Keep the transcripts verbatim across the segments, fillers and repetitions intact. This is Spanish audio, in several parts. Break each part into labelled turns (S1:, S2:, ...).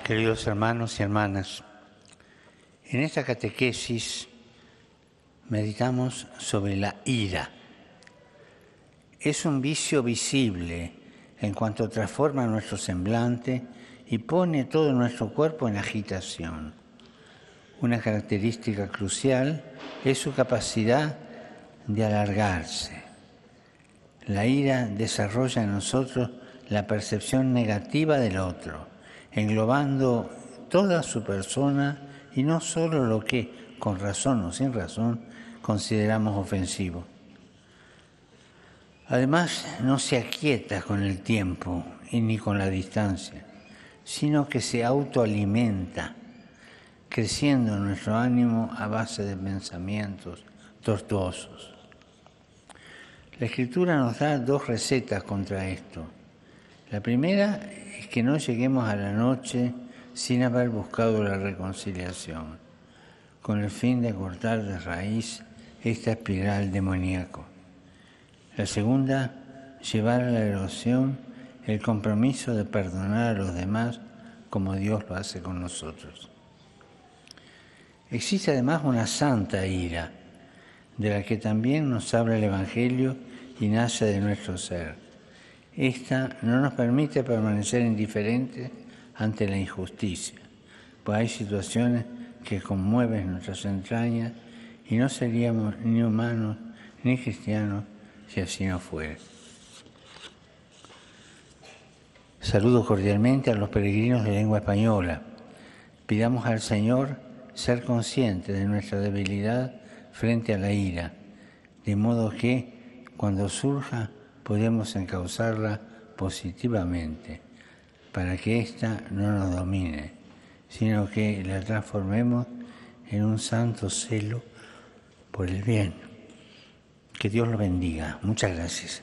S1: Queridos hermanos y hermanas, en esta catequesis meditamos sobre la ira. Es un vicio visible en cuanto transforma nuestro semblante y pone todo nuestro cuerpo en agitación. Una característica crucial es su capacidad de alargarse. La ira desarrolla en nosotros la percepción negativa del otro, englobando toda su persona y no solo lo que, con razón o sin razón, consideramos ofensivo. Además, no se aquieta con el tiempo y ni con la distancia, sino que se autoalimenta, creciendo nuestro ánimo a base de pensamientos tortuosos. La Escritura nos da dos recetas contra esto. La primera es que no lleguemos a la noche sin haber buscado la reconciliación, con el fin de cortar de raíz esta espiral demoníaca. La segunda, llevar a la oración el compromiso de perdonar a los demás como Dios lo hace con nosotros. Existe además una santa ira, de la que también nos habla el Evangelio y nace de nuestro ser. Esta no nos permite permanecer indiferentes ante la injusticia, pues hay situaciones que conmueven nuestras entrañas y no seríamos ni humanos ni cristianos si así no fuera. Saludo cordialmente a los peregrinos de lengua española. Pidamos al Señor ser conscientes de nuestra debilidad frente a la ira, de modo que, cuando surja, podemos encauzarla positivamente, para que ésta no nos domine, sino que la transformemos en un santo celo por el bien. Que Dios lo bendiga. Muchas gracias.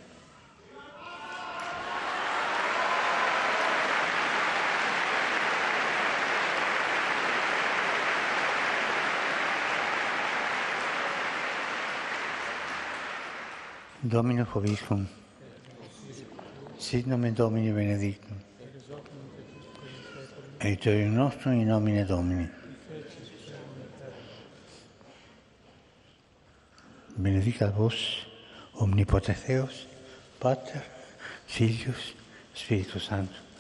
S1: Dominus vobiscum. Sit nomen Domini benedictum. Aiuterium nostrum in nomine Domini. Benedicat vos, omnipotens Deus, Pater, Filius, Spiritus Sanctus.